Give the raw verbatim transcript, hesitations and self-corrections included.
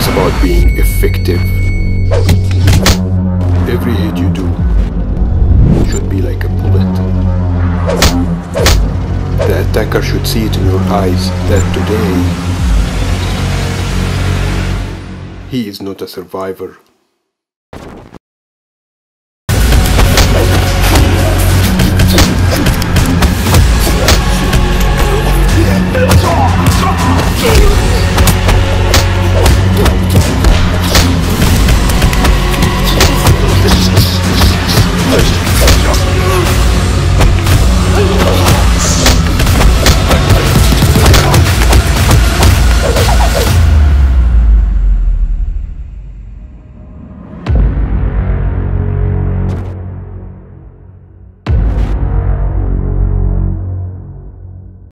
It's about being effective. Every hit you do should be like a bullet. The attacker should see it in your eyes that today he is not a survivor.